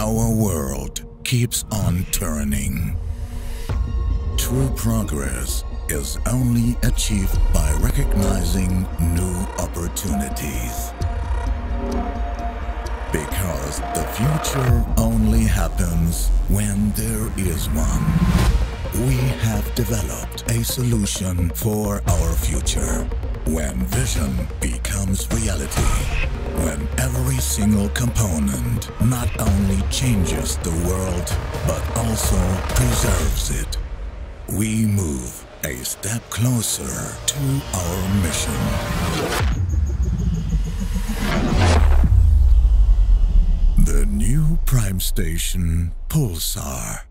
our world keeps on turning. True progress is only achieved by recognizing new opportunities. Because the future only happens when there is one. We have developed a solution for our future. When vision becomes reality, when every single component not only changes the world, but also preserves it, we move a step closer to our mission. The new PrimeStation Pulsar.